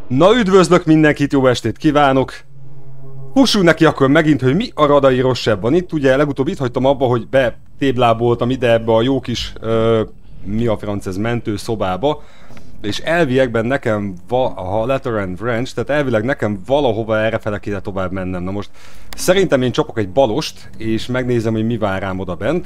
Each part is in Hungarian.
Na üdvözlök mindenkit, jó estét kívánok! Fussunk neki akkor megint, hogy mi a radai rosszabb van itt. Ugye legutóbb itt hagytam abba, hogy betébláboltam ide ebbe a jó kis, mi a franc ez, mentőszobába. És elviekben nekem a Letterand Ranch, tehát elvileg nekem valahova errefele kéne tovább mennem. Na most szerintem én csapok egy balost, és megnézem, hogy mi vár rám oda bent.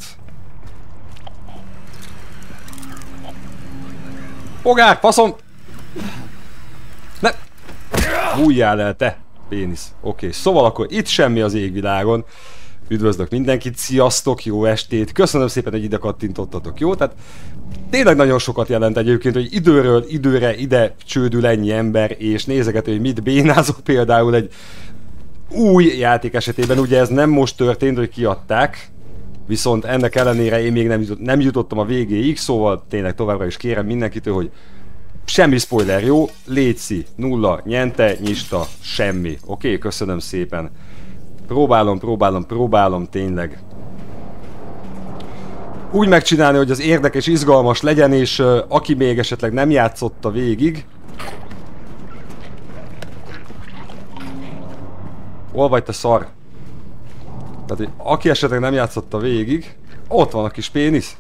Fogár, faszom! Ne! Hújjál el, te! Pénisz. Oké, szóval akkor itt semmi az égvilágon. Üdvözlök mindenkit, sziasztok, jó estét! Köszönöm szépen, hogy ide kattintottatok, jó? Tehát tényleg nagyon sokat jelent egyébként, hogy időről időre ide csődül ennyi ember, és nézegető, hogy mit bénázok például egy új játék esetében. Ugye ez nem most történt, hogy kiadták, viszont ennek ellenére én még nem jutottam a végéig, szóval tényleg továbbra is kérem mindenkitől, hogy semmi spoiler, jó? Léci, nulla, nyente, nyista, semmi. Oké, köszönöm szépen. Próbálom tényleg úgy megcsinálni, hogy az érdekes, izgalmas legyen, és aki még esetleg nem játszotta végig. Hol vagy te szar? Tehát, hogy aki esetleg nem játszotta végig, ott van a kis pénisz.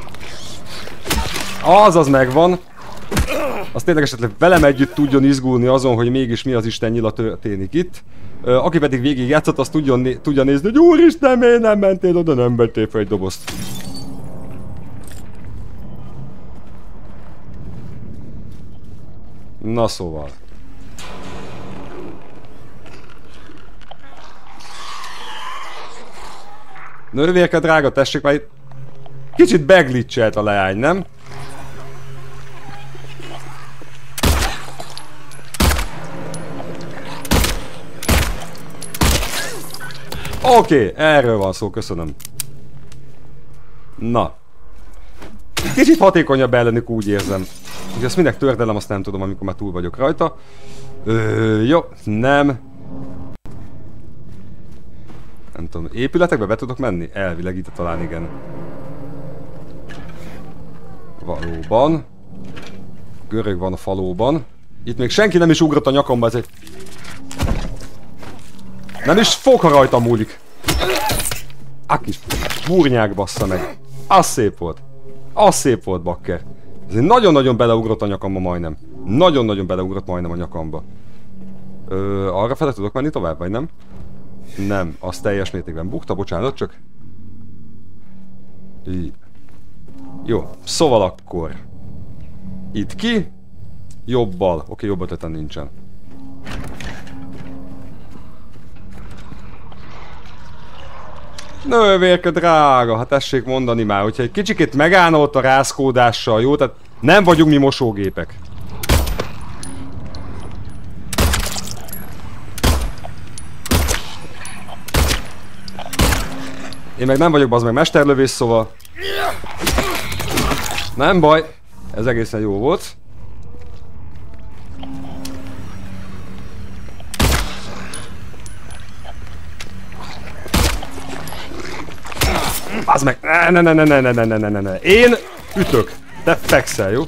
Az megvan. Az tényleg esetleg velem együtt tudjon izgulni azon, hogy mégis mi az Isten nyila történik itt. Aki pedig végig játszott, azt tudja nézni, hogy úristen, miért nem mentél oda, nem vettél fel egy dobozt. Na szóval. Nővérke drága, tessék már itt. Kicsit beglitchelt a leány, nem? Oké, erről van szó, köszönöm. Na. Kicsit hatékonyabb ellenük, úgy érzem. Ugye ezt minek tördelem, azt nem tudom, amikor már túl vagyok rajta. Jó, nem. Nem tudom, épületekbe be tudok menni? Elvileg itt talán igen. Valóban. Görög van a falóban. Itt még senki nem is ugrott a nyakamba, ez egy... Nem is fog, ha rajta múlik. A kis burnyák, bassza meg. Az szép volt. Az szép volt, bakker. Ez nagyon-nagyon beleugrott a nyakamba majdnem. Nagyon-nagyon beleugrott majdnem a nyakamba. Arra fele tudok menni tovább, vagy nem? Nem, az teljes mértékben bukta, bocsánat, csak... Jó, szóval akkor... Itt ki? Jobbal. Oké, jobb ötletem nincsen. Nővérke drága, hát tessék mondani már, hogyha egy kicsikét megállna ott a rázkódással, jó? Tehát nem vagyunk mi mosógépek. Én meg nem vagyok bazd meg mesterlövész, szóval... Nem baj, ez egészen jó volt. Bazd meg! Ne. Én ütök! Te fekszel, jó?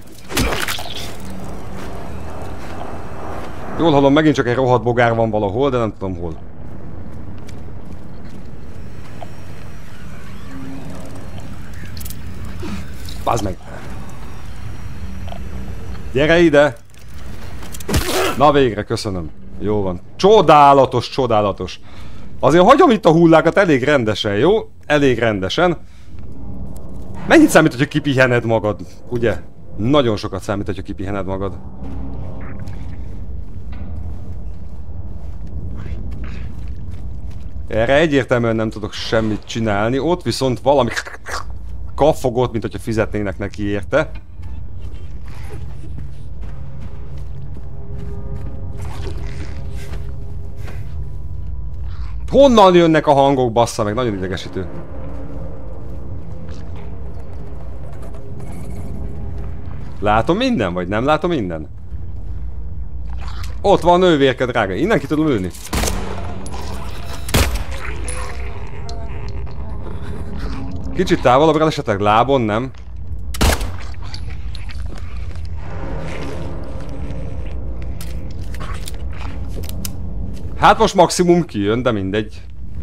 Jól hallom, megint csak egy rohadt bogár van valahol, de nem tudom hol. Bazd meg! Gyere ide! Na végre, köszönöm. Jó van. Csodálatos, csodálatos. Azért hagyom itt a hullákat elég rendesen, jó? Elég rendesen. Mennyit számít, hogyha kipihened magad, ugye? Nagyon sokat számít, hogyha kipihened magad. Erre egyértelműen nem tudok semmit csinálni. Ott viszont valami kaffogott, mint hogyha fizetnének neki érte. Honnan jönnek a hangok, bassza meg? Nagyon idegesítő. Látom minden, vagy nem látom minden? Ott van nővérke, drága. Innen ki tudom lőni. Kicsit távolabbra, esetleg lábon, nem? Hát most maximum kijön, de mindegy.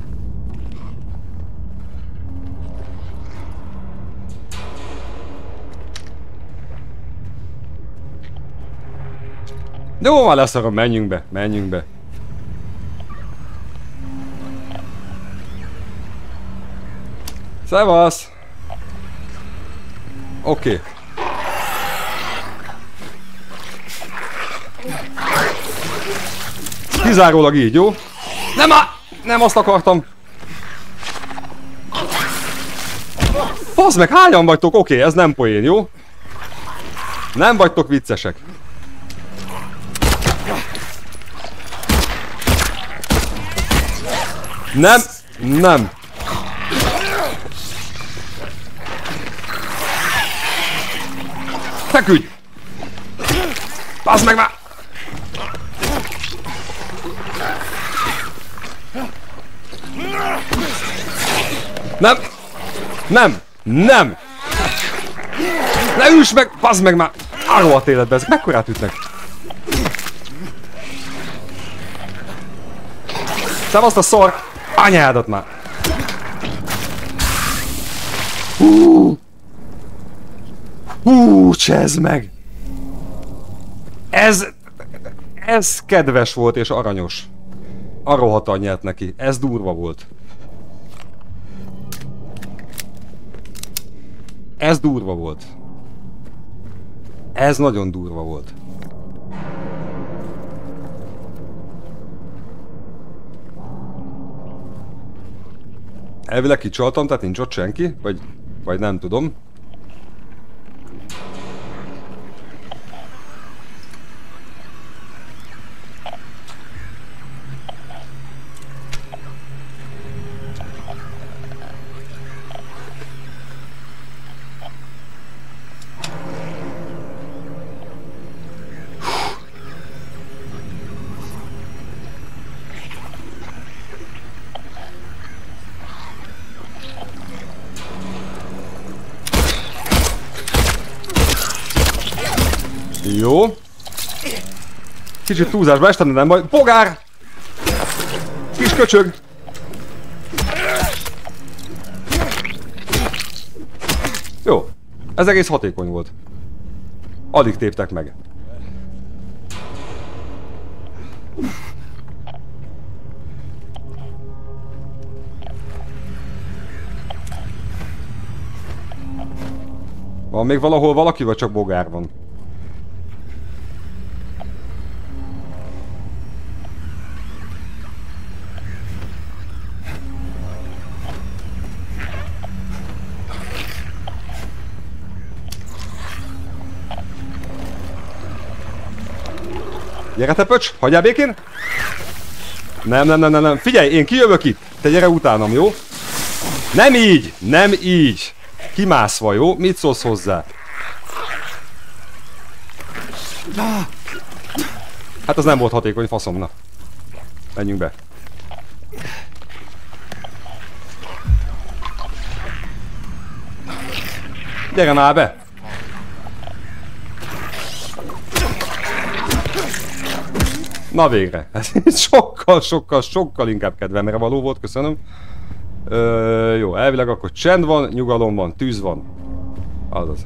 Jó, már leszarom, menjünk be, menjünk be. Szevasz! Oké. Kizárólag így, jó? Nem azt akartam! Bazd meg, hányan vagytok? Oké, ez nem poén, jó? Nem vagytok viccesek. Nem. Feküdj! Bazd meg már! Nem! Ne üss meg! Bazd meg már! A rohadt életbe, ezek mekkorát ütnek? Szevaszt a szar! Anyádat már! Csezd meg! Ez kedves volt és aranyos. A rohadt anyját neki. Ez durva volt. Ez durva volt. Ez nagyon durva volt. Elvileg kicsaltam, tehát nincs ott senki? Vagy nem tudom. Jó. Kicsit túlzásba estem, de nem baj. Bogár! Kis köcsög! Jó. Ez egész hatékony volt. Alig téptek meg. Van még valahol valaki, vagy csak bogár van? Gyere te pöcs, hagyjál békén! Nem. Figyelj, én kijövök itt. Te gyere utánam, jó? Nem így! Kimászva, jó? Mit szólsz hozzá? Hát az nem volt hatékony, faszom, na. Menjünk be. Gyere már be! Na végre. Ez sokkal inkább kedvemre való volt, köszönöm. Jó, elvileg akkor csend van, nyugalom van, tűz van. Azaz.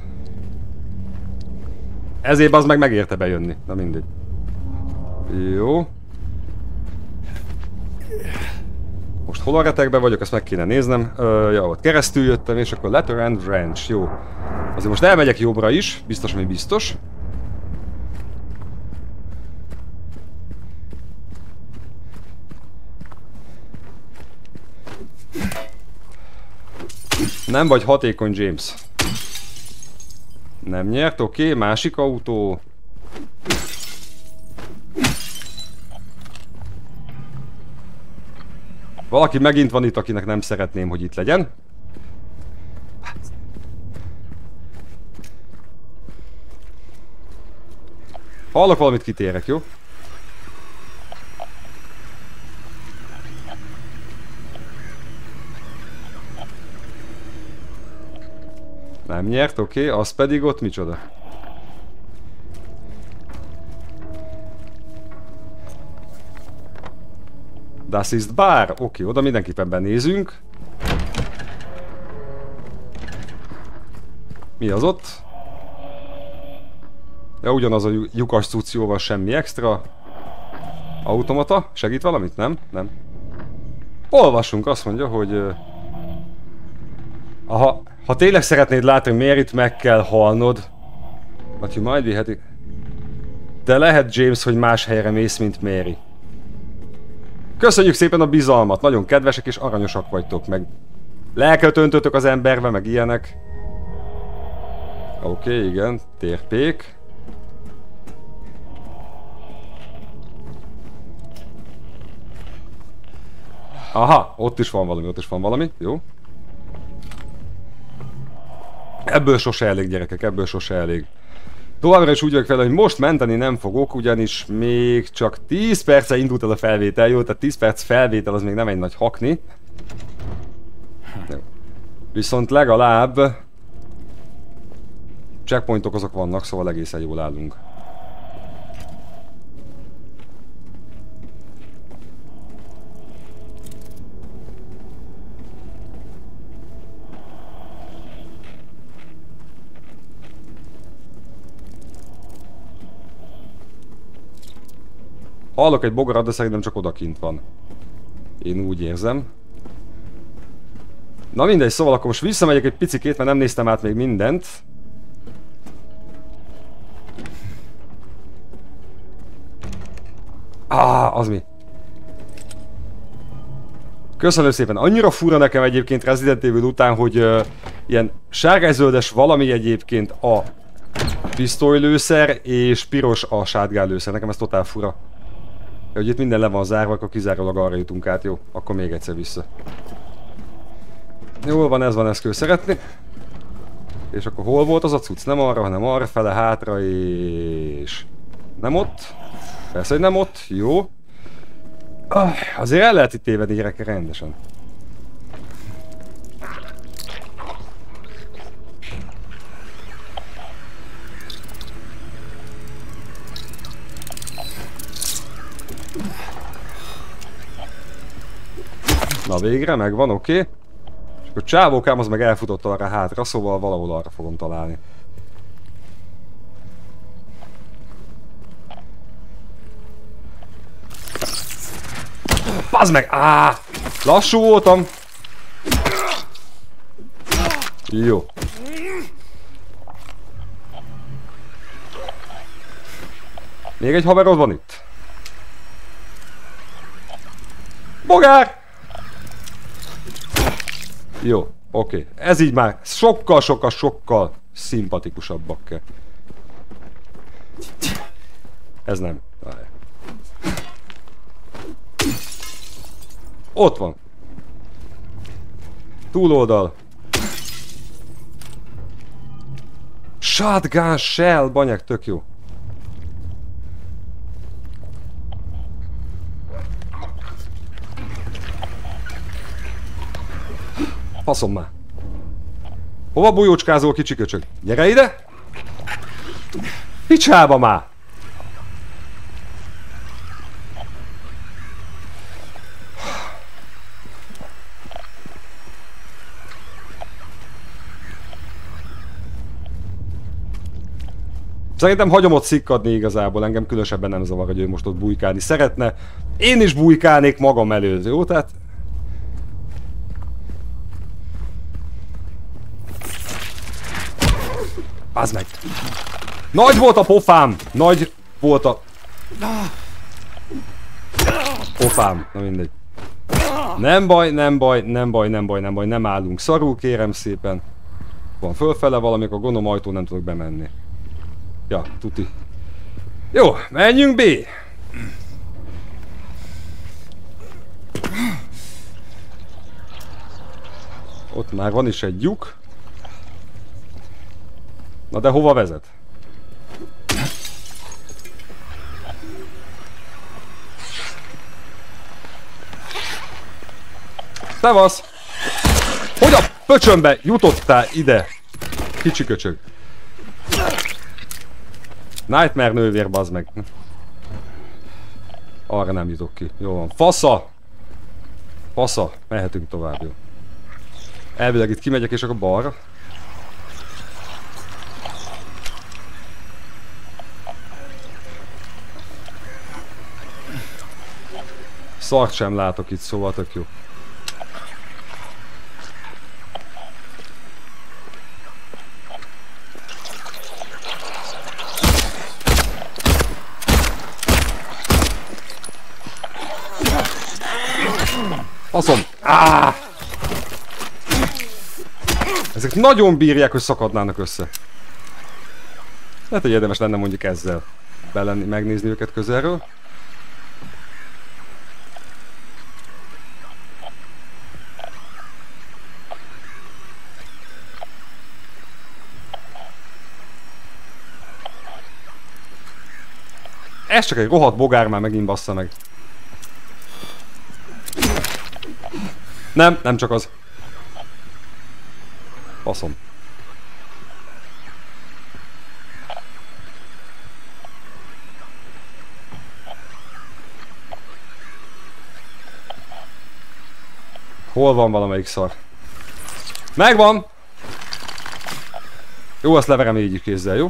Ezért az meg megérte bejönni. Na mindegy. Jó. Most hol a retekben vagyok, ezt meg kéne néznem. Ja, ott keresztül jöttem, és akkor Letter and Ranch. Jó. Azért most elmegyek jobbra is, biztos, hogy biztos. Nem vagy hatékony, James. Nem nyert, oké, másik autó. Valaki megint van itt, akinek nem szeretném, hogy itt legyen. Hallok valamit, kitérek, jó? Nem nyert, oké, az pedig ott micsoda? Das ist bar. Oké, oda mindenképpen benézünk. Mi az ott? Ja, ugyanaz a lyukas cucc, jóval semmi extra. Automata? Segít valamit? Nem? Nem. Olvassunk, azt mondja, hogy... Ha tényleg szeretnéd látni, hogy miért itt meg kell halnod... But you might be heading... De lehet, James, hogy más helyre mész, mint Mary. Köszönjük szépen a bizalmat, nagyon kedvesek és aranyosak vagytok, meg... Lelket öntötök az emberbe, meg ilyenek. Oké, igen, térpék. Aha, ott is van valami, jó. Ebből sose elég, gyerekek, ebből sose elég. Továbbra is úgy vagyok fel, hogy most menteni nem fogok, ugyanis még csak 10 perce indult el a felvétel, jó? Tehát 10 perc felvétel az még nem egy nagy hakni. Viszont legalább... checkpointok azok vannak, szóval egészen jól állunk. Hallok egy bogarat, de szerintem csak odakint van. Én úgy érzem. Na mindegy, szóval akkor most visszamegyek egy picikét, mert nem néztem át még mindent. Az mi? Köszönöm szépen. Annyira fura nekem egyébként Resident Evil után, hogy ilyen sárgányzöldes valami egyébként a pisztolylőszer, és piros a sátgánlőszer. Nekem ez totál fura. Hogy itt minden le van zárva, akkor kizárólag arra jutunk át, jó? Akkor még egyszer vissza. Jól van, ez van, ezt kell szeretni. És akkor hol volt az a cucc? Nem arra, hanem arra fele, hátra, és... Nem ott? Persze, hogy nem ott. Jó. Azért el lehet itt tévedni, gyerekek, rendesen. Na végre, megvan, oké. És akkor csávókám az meg elfutott arra hátra, szóval valahol arra fogom találni. Bazd meg! Lassú voltam! Jó. Még egy haverod van itt. Bogár! Jó, oké. Ez így már sokkal szimpatikusabbak kell. Ez nem. Ott van. Túloldal. Shotgun shell, banyák, tök jó. Faszom már. Hova bujócskázol, kicsi köcsög? Gyere ide! Picsába már! Szerintem hagyom ott szikkadni igazából, engem különösebben nem zavar, hogy ő most ott bujkálni szeretne. Én is bujkálnék magam előtt, jó? Tehát... Bazd meg! Nagy volt a pofám! Nagy volt a... Pofám, na mindegy. Nem baj, nem állunk szarul, kérem szépen. Van fölfele valami, akkor gondolom ajtón nem tudok bemenni. Ja, tuti. Jó, menjünk B! Ott már van is egy lyuk. Na de hova vezet? Szevasz! Hogy a pöcsönbe jutottál ide? Kicsi köcsög. Nightmare nővér, bazd meg. Arra nem jutok ki. Jó van. Fasza! Passza, mehetünk tovább, jó. Elvileg itt kimegyek és akkor balra. Szart sem látok itt, szóval tök jó. Faszom! Ezek nagyon bírják, hogy szakadnának össze. Lehet, hogy érdemes lenne mondjuk ezzel megnézni őket közelről. Ez csak egy rohadt bogár, már megint bassza meg. Nem, nem csak az. Faszom. Hol van valamelyik szar? Megvan! Jó, azt leverem így kézzel, jó?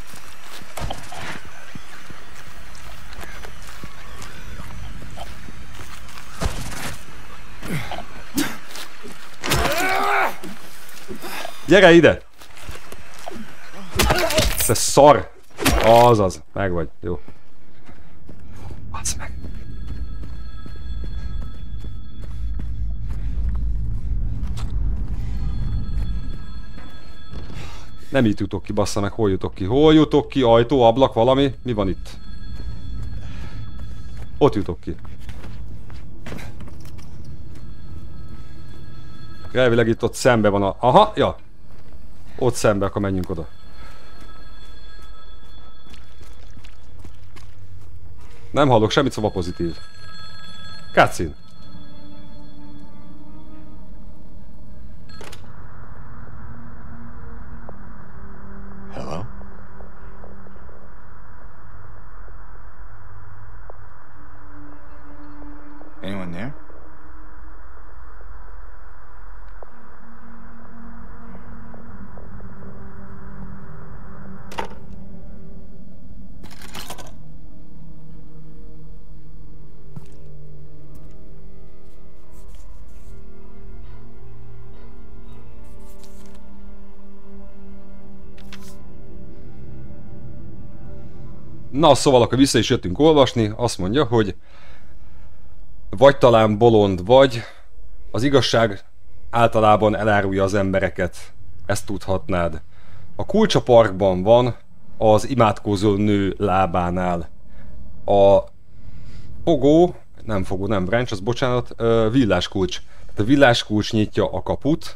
Gyere ide! Te szar! Azaz, meg vagy, jó. Basz meg! Nem itt jutok ki, bassza meg, hol jutok ki? Hol jutok ki? Ajtó, ablak, valami? Mi van itt? Ott jutok ki. Elvileg itt ott szembe van a... Aha, ja! Ott szembe, akkor menjünk oda. Nem hallok semmit, szóval pozitív. Cutscene. Hello? Anyone there? Na, szóval akkor vissza is jöttünk olvasni, azt mondja, hogy vagy talán bolond vagy, az igazság általában elárulja az embereket, ezt tudhatnád. A kulcs a parkban van, az imádkozó nő lábánál. A fogó, nem branch, az bocsánat, villáskulcs. Tehát a villáskulcs nyitja a kaput,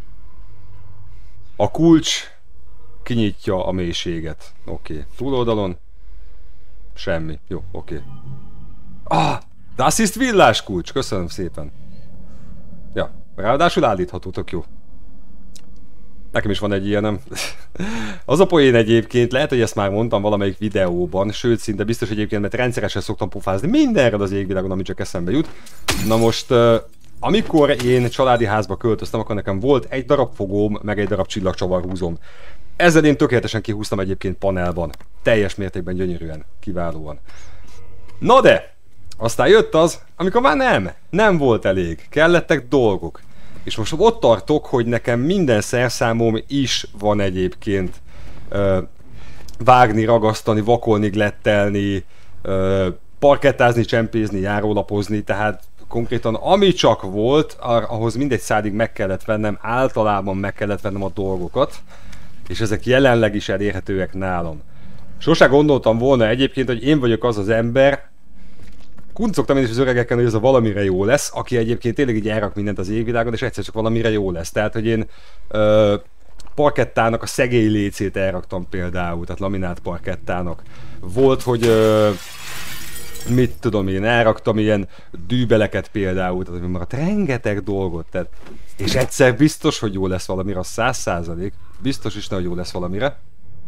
a kulcs kinyitja a mélységet. Oké, túloldalon. Semmi. Jó, oké. Das ist villáskulcs! Köszönöm szépen. Ja, ráadásul állítható, tök jó. Nekem is van egy ilyenem. Az a poén egyébként, lehet, hogy ezt már mondtam valamelyik videóban, sőt, szinte biztos egyébként, mert rendszeresen szoktam pofázni mindenre az égvilágon, ami csak eszembe jut. Na most, amikor én családi házba költöztem, akkor nekem volt egy darab fogóm, meg egy darab csillagcsavarhúzóm. Ezzel én tökéletesen kihúztam egyébként panelban. Teljes mértékben gyönyörűen, kiválóan. Na de, aztán jött az, amikor már nem volt elég. Kellettek dolgok. És most ott tartok, hogy nekem minden szerszámom is van egyébként. Vágni, ragasztani, vakolni, glettelni, parkettázni, csempézni, járólapozni, tehát konkrétan ami csak volt, ahhoz mindegy szádig meg kellett vennem, általában meg kellett vennem a dolgokat. És ezek jelenleg is elérhetőek nálam. Sosem gondoltam volna egyébként, hogy én vagyok az az ember, kuncogtam én is az öregeken, hogy ez a valamire jó lesz, aki egyébként tényleg így elrak mindent az égvilágon, és egyszer csak valamire jó lesz. Tehát, hogy én parkettának a szegély lécét elraktam például, tehát laminált parkettának. Volt, hogy mit tudom én, elraktam ilyen dűbeleket például, tehát hogy maradt rengeteg dolgot, tehát, és egyszer biztos, hogy jó lesz valamire, az 100%, biztos is, hogy jó lesz valamire.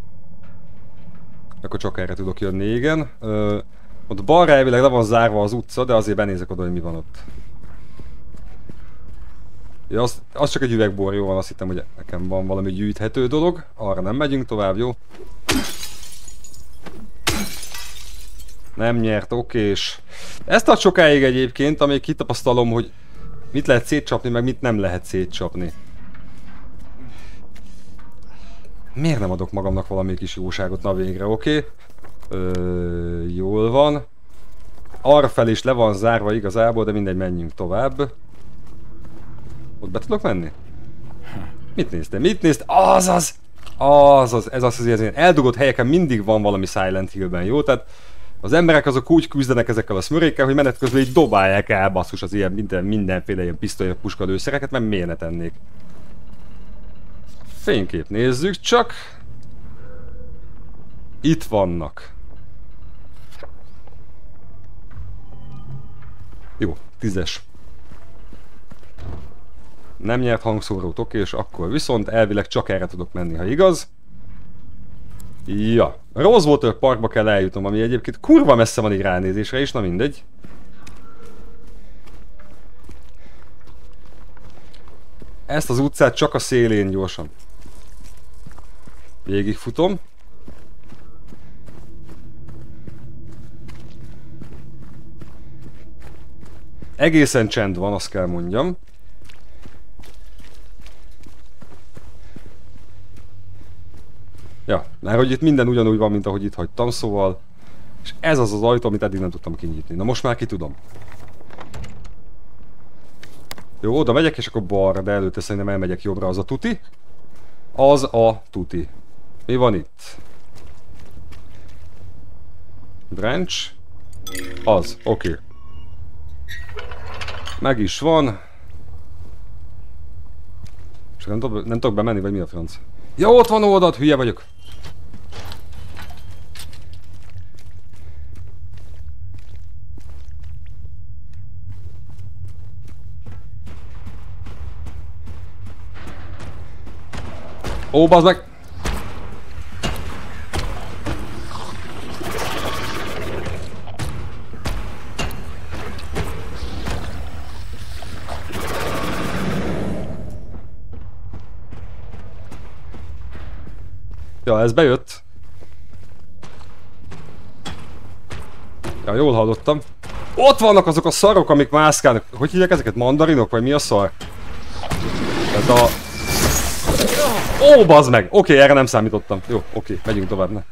Akkor csak erre tudok jönni, igen. Ott balra elvileg le van zárva az utca, de azért benézek oda, hogy mi van ott. Ja, az csak egy üvegbor, jó van, azt hittem, hogy nekem van valami gyűjthető dolog. Arra nem megyünk tovább, jó? Nem nyert, okés. Ezt tart sokáig egyébként, amíg kitapasztalom, hogy mit lehet szétcsapni, meg mit nem lehet szétcsapni. Miért nem adok magamnak valami kis jóságot? Na végre, oké. Jól van. Arrafelé is le van zárva igazából, de mindegy, menjünk tovább. Ott be tudok menni? Mit néztél? Mit néztél? Azaz! Azaz, ez az, hogy az ilyen eldugott helyeken mindig van valami Silent Hillben, jó? Tehát az emberek azok úgy küzdenek ezekkel a szmörékkel, hogy menet közben így dobálják el basszus az ilyen mindenféle ilyen pisztoly, puskalőszereket, mert miért ne tennék? Fénykép nézzük csak. Itt vannak. Jó, 10-es. Nem nyert hangszórót, oké, és akkor viszont elvileg csak erre tudok menni, ha igaz. Ja, Rosewater Parkba kell eljutnom, ami egyébként kurva messze van így ránézésre is, na mindegy. Ezt az utcát csak a szélén gyorsan végigfutom. Egészen csend van, azt kell mondjam. Ja, mert hogy itt minden ugyanúgy van, mint ahogy itt hagytam, szóval... És ez az az ajtó, amit eddig nem tudtam kinyitni. Na most már ki tudom. Jó, oda megyek, és akkor balra, de előtte szerintem elmegyek jobbra, az a tuti. Az a tuti. Mi van itt? Branch. Az, oké. Meg is van. Csak nem tudok bemenni, vagy mi a franc? Ja, ott van oldalt, hülye vagyok. Ó, bazd meg! Ja, ez bejött. Ja, jól hallottam. Ott vannak azok a szarok, amik mászkálnak. Hogy hívják ezeket? Mandarinok? Vagy mi a szar? Tehát a... Ó, bazd meg! Oké, erre nem számítottam. Jó, oké, megyünk tovább, ne.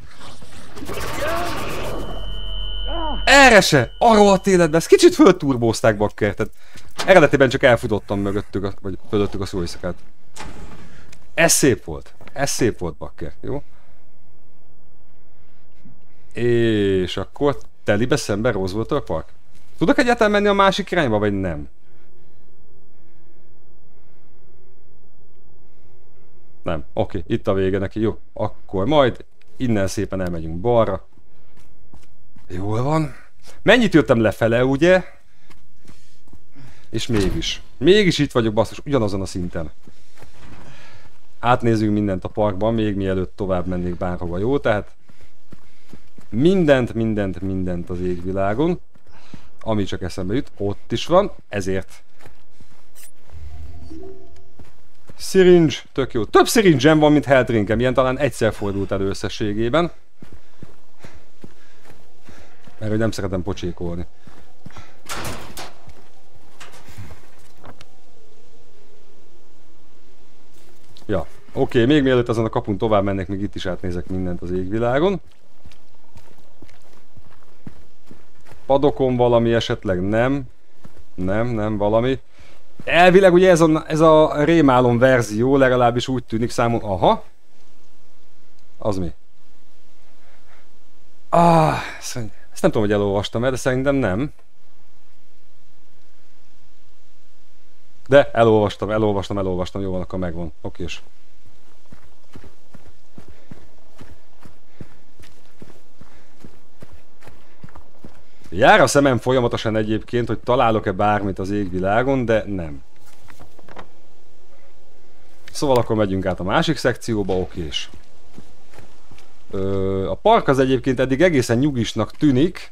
Erre se! Arról a életben, ezt kicsit fölturbózták, bakker. Tehát eredetiben csak elfutottam mögöttük, vagy fölöttük a szóiszakát. Ez szép volt. Ez szép volt, bakker, jó? És akkor telibe szemben Rosewater Park. Tudok egyáltalán menni a másik irányba, vagy nem? Nem. Oké, itt a vége neki. Jó. Akkor majd innen szépen elmegyünk balra. Jól van. Mennyit jöttem lefele, ugye? És mégis. Mégis itt vagyok, basszus, ugyanazon a szinten. Átnézzünk mindent a parkban, még mielőtt tovább mennék bárhova, jó? Tehát mindent az égvilágon, ami csak eszembe jut, ott is van, ezért. Syringe, tök jó. Több syringe-em van, mint health drinkem, ilyen talán egyszer fordult elő összességében. Mert hogy nem szeretem pocsékolni. Ja, oké, még mielőtt azon a kapun tovább mennek, még itt is átnézek mindent az égvilágon. Padokon valami esetleg nem. Nem, valami. Elvileg ugye ez a rémálom verzió, legalábbis úgy tűnik számomra. Aha. Az mi? Ezt nem tudom, hogy elolvastam-e, de szerintem nem. De elolvastam, jó van, akkor megvan. Okés. Jár a szemem folyamatosan egyébként, hogy találok-e bármit az égvilágon, de nem. Szóval akkor megyünk át a másik szekcióba, okés. A park az egyébként eddig egészen nyugisnak tűnik.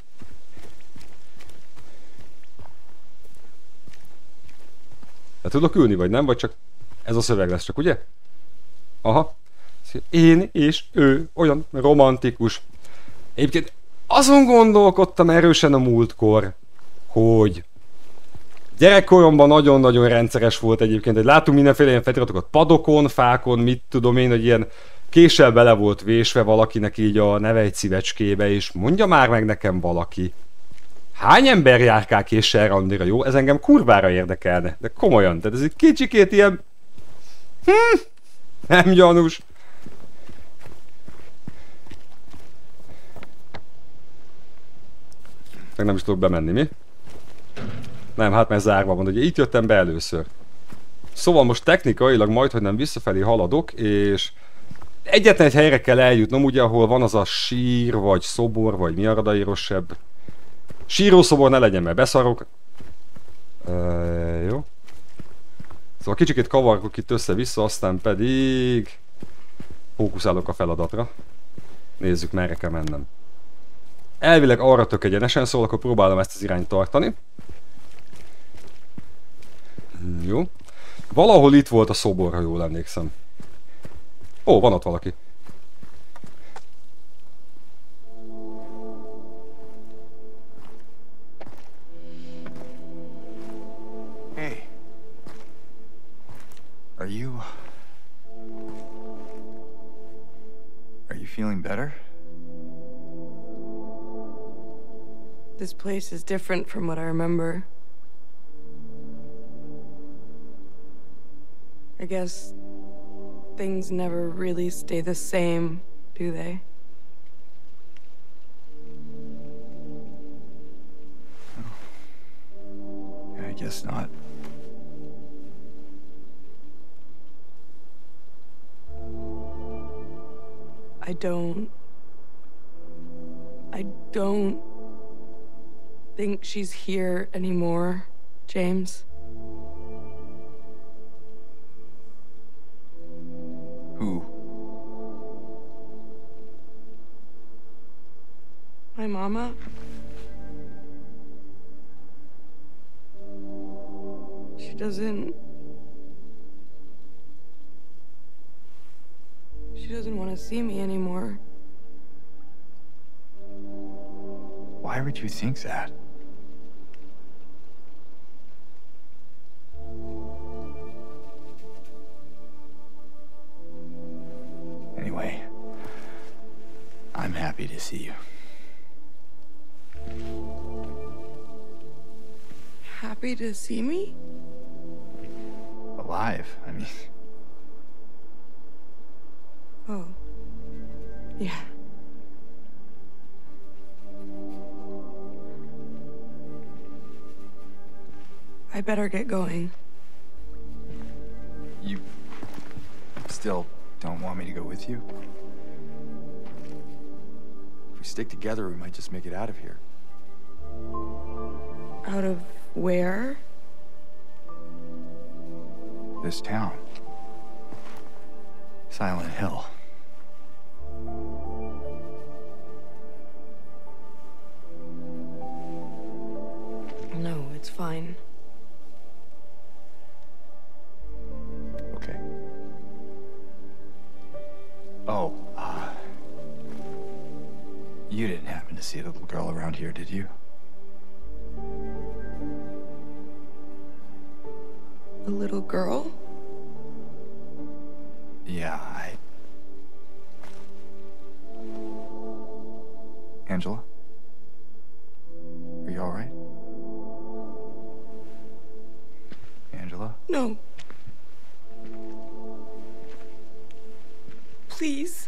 Le tudok ülni, vagy nem? Vagy csak ez a szöveg lesz csak, ugye? Aha. Én és ő olyan romantikus. Egyébként azon gondolkodtam erősen a múltkor, hogy gyerekkoromban nagyon-nagyon rendszeres volt egyébként, hogy látunk mindenféle ilyen feliratokat padokon, fákon, mit tudom én, hogy ilyen késsel bele volt vésve valakinek így a neve egy szívecskébe, és mondja már meg nekem valaki, hány ember járkál késsel randira, jó? Ez engem kurvára érdekelne, de komolyan, tehát ez egy kicsikét ilyen... nem gyanús. Meg nem is tudok bemenni, mi? Nem, hát mert zárva van, ugye itt jöttem be először. Szóval most technikailag majdhogy nem visszafelé haladok, és egyetlen egy helyre kell eljutnom, ugye, ahol van az a sír, vagy szobor, vagy mi a radairossebb. Sírószobor ne legyen, mert beszarok. Jó. Szóval kicsikét kavargok itt össze-vissza, aztán pedig fókuszálok a feladatra. Nézzük, merre kell mennem. Elvileg arra tök egyenesen, szóval akkor próbálom ezt az irányt tartani. Jó. Valahol itt volt a szobor, ha jól emlékszem. Ó, van ott valaki. Hey. Are you feeling better? This place is different from what I remember. I guess things never really stay the same, do they? Yeah, I guess not. I don't think she's here anymore, James. Who? My mama? She doesn't want to see me anymore. Why would you think that? Anyway, I'm happy to see you. Happy to see me? Alive, I mean. Oh. Yeah. I better get going. You still don't want me to go with you? If we stick together, we might just make it out of here. Out of where? This town. Silent Hill. No, it's fine. Okay. Oh, you didn't happen to see a little girl around here, did you? A little girl? Yeah, Angela? Are you all right? Angela? No. Please.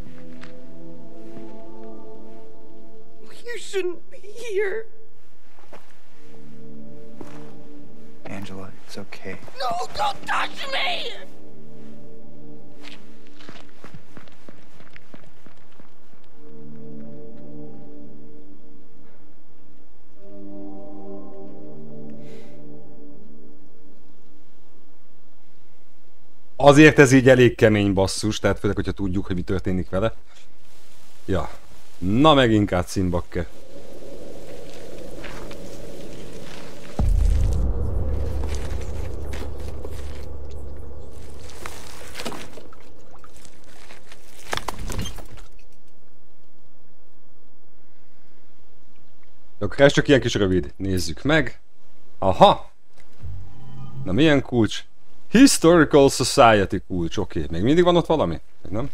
You shouldn't be here. Angela, it's okay. No, don't touch me! Azért ez így elég kemény basszus, tehát főleg, hogyha tudjuk, hogy mi történik vele. Ja. Na megint cutscene-bakke. Akkor ez csak ilyen kis rövid. Nézzük meg. Aha! Na milyen kulcs? Historical Society kulcs. Oké, még mindig van ott valami? Még nem?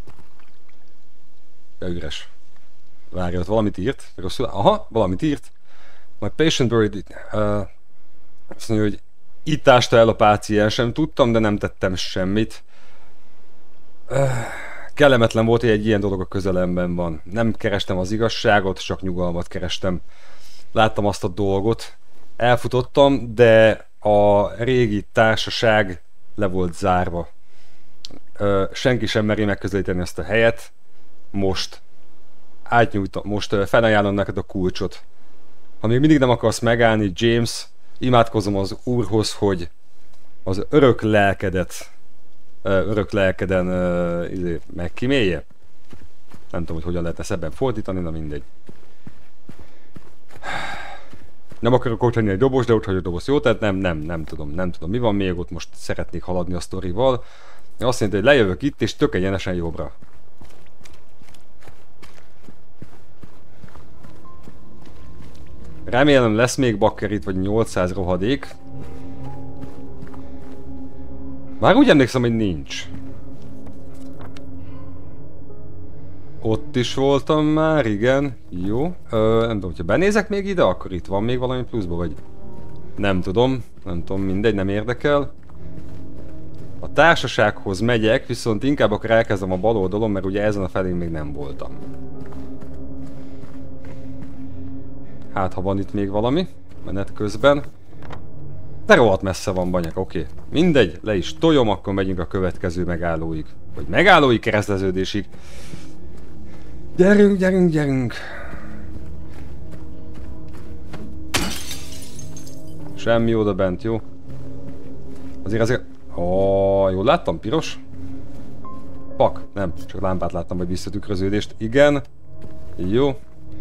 De üres. Várj, ott valamit írt. Rosszul. Aha, valamit írt. My patient buried it. Azt mondja, hogy itt ásta el a páciensem. Tudtam, de nem tettem semmit. Kellemetlen volt, hogy egy ilyen dolog a közelemben van. Nem kerestem az igazságot, csak nyugalmat kerestem. Láttam azt a dolgot. Elfutottam, de a régi társaság le volt zárva. Senki sem meri megközelíteni ezt a helyet. Most felajánlom neked a kulcsot. Ha még mindig nem akarsz megállni, James, imádkozom az Úrhoz, hogy az örök lelkeden megkímélje. Nem tudom, hogy hogyan lehet ezt ebben fordítani, na mindegy. Nem akarok ott lenni egy dobos, de ott hagy a dobos. Jó, tehát nem tudom. Mi van még ott, most szeretnék haladni a sztorival. Azt mondja, hogy lejövök itt, és tök egyenesen jobbra. Remélem lesz még bakker itt, vagy 800 rohadék. Már úgy emlékszem, hogy nincs. Ott is voltam már, igen. Jó. Nem tudom, hogyha benézek még ide, akkor itt van még valami pluszba, vagy... Nem tudom, mindegy, nem érdekel. A társasághoz megyek, viszont inkább akkor elkezdem a bal oldalon, mert ugye ezen a felén még nem voltam. Hát, ha van itt még valami, menet közben. De rohadt messze van, banyak, oké. Mindegy, le is toljom, akkor megyünk a következő megállóig. Vagy megállói kereszteződésig. Gyerünk. Semmi oda bent, jó? Azért... jól láttam, piros? Pak, nem, csak lámpát láttam, vagy visszatükröződést. Igen. Jó.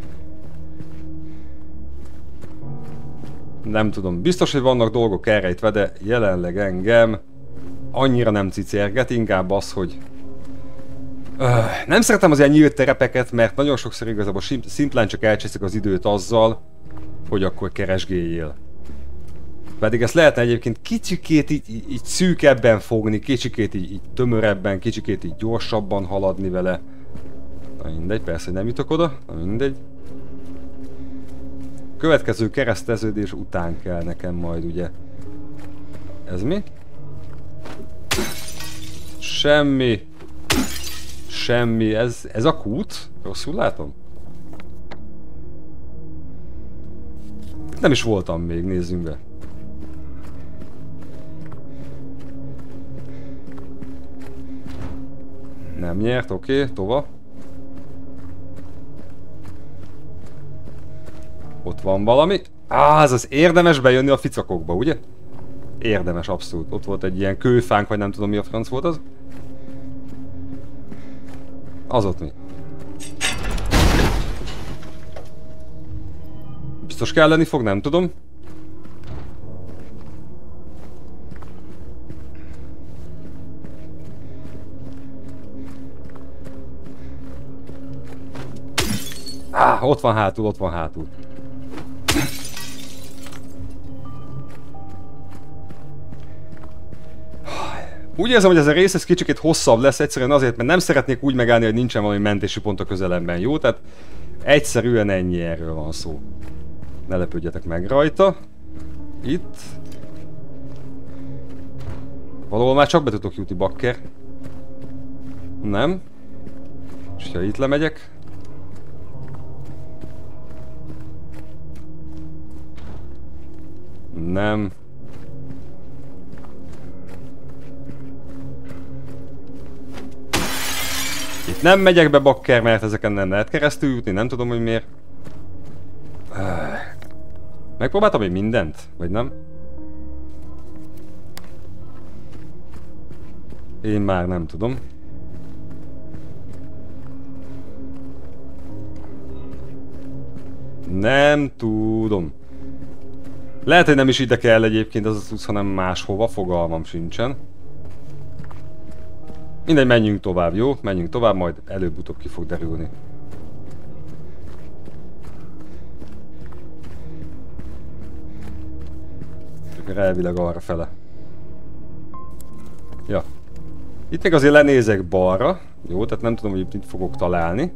Nem tudom, biztos, hogy vannak dolgok elrejtve, de jelenleg engem annyira nem cicérget, inkább az, hogy... nem szeretem az ilyen nyílt terepeket, mert nagyon sokszor igazából szimplán csak elcseszik az időt azzal, hogy akkor keresgéljél. Pedig ezt lehetne egyébként kicsikét így szűkebben fogni, kicsikét így tömörebben, kicsikét így gyorsabban haladni vele. Na mindegy, persze, hogy nem jutok oda, na mindegy. Következő kereszteződés után kell nekem majd, ugye. Ez mi? Semmi, ez a kút? Rosszul látom? Nem is voltam még, nézzünk be. Nem nyert, oké, tova. Ott van valami. Ez az érdemes bejönni a ficakokba, ugye? Érdemes, abszolút. Ott volt egy ilyen kőfánk, vagy nem tudom mi a franc volt az. Az ott mi? Biztos kelleni fog, nem tudom. Ott van hátul. Úgy érzem, hogy ez a rész ez kicsikét hosszabb lesz, egyszerűen azért, mert nem szeretnék úgy megállni, hogy nincsen valami mentési pont a közelemben, jó? Tehát egyszerűen ennyi, erről van szó. Ne lepődjetek meg rajta. Itt. Valahol már csak be tudok jutni, bakker. Nem. És ha itt lemegyek. Nem. Itt nem megyek be, bakker, mert ezeken nem lehet keresztül jutni, nem tudom, hogy miért. Megpróbáltam még mindent, vagy nem? Én már nem tudom. Nem tudom. Lehet, hogy nem is ide kell egyébként az az, hanem máshova, fogalmam sincsen. Mindegy, menjünk tovább, jó? Menjünk tovább, majd előbb-utóbb ki fog derülni. Csak elvileg arra fele. Ja. Itt még azért lenézek balra. Jó, tehát nem tudom, hogy itt mit fogok találni.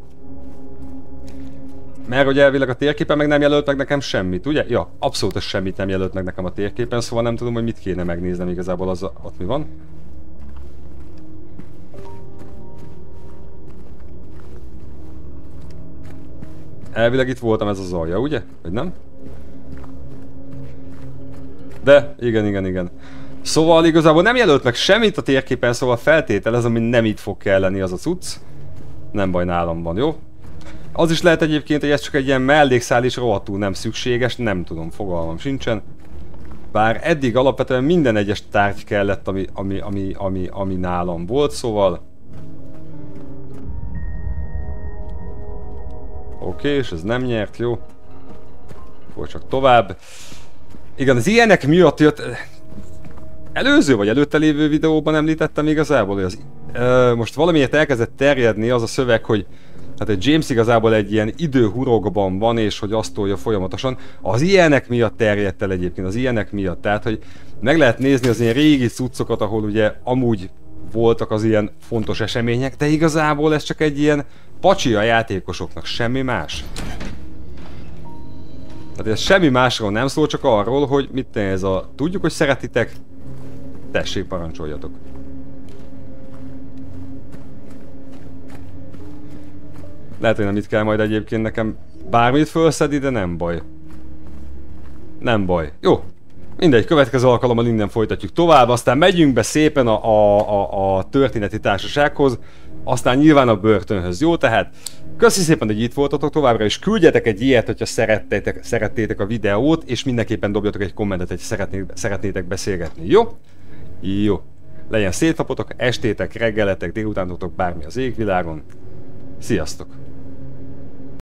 Mert hogy elvileg a térképen meg nem jelölt meg nekem semmit, ugye? Ja, abszolút semmit nem jelölt meg nekem a térképen, szóval nem tudom, hogy mit kéne megnéznem igazából az ott mi van. Elvileg itt voltam, ez az alja, ugye? Vagy nem? De, igen. Szóval igazából nem jelölt meg semmit a térképen, szóval feltételezem, hogy nem itt fog kelleni az a cucc. Nem baj, nálam van, jó? Az is lehet egyébként, hogy ez csak egy ilyen mellékszál és rohadtul nem szükséges, nem tudom, fogalmam sincsen. Bár eddig alapvetően minden egyes tárgy kellett, ami nálam volt, szóval... Oké, és ez nem nyert, jó. Akkor csak tovább. Igen, az ilyenek miatt jött... Előző vagy előtte lévő videóban említettem igazából, hogy az... most valamiért elkezdett terjedni az a szöveg, hogy... Hát egy James igazából egy ilyen időhurokban van, és hogy azt tolja folyamatosan. Az ilyenek miatt terjedt el egyébként, az ilyenek miatt. Tehát, hogy meg lehet nézni az ilyen régi cuccokat, ahol ugye amúgy voltak az ilyen fontos események, de igazából ez csak egy ilyen pacsi a játékosoknak, semmi más. Tehát ez semmi másról nem szól, csak arról, hogy mit tenni ez a... Tudjuk, hogy szeretitek, tessék, parancsoljatok. Lehet, hogy nem itt kell majd egyébként nekem bármit felszedni, de nem baj. Nem baj. Jó. Mindegy, következő alkalommal innen folytatjuk tovább, aztán megyünk be szépen a történeti társasághoz, aztán nyilván a börtönhöz, jó? Tehát köszi szépen, hogy itt voltatok továbbra, és küldjetek egy ilyet, hogyha szerettétek a videót, és mindenképpen dobjatok egy kommentet, hogy szeretnétek beszélgetni, jó? Jó. Legyen szép napotok, estétek, reggeletek, délutánotok, bármi az égvilágon. Sziasztok!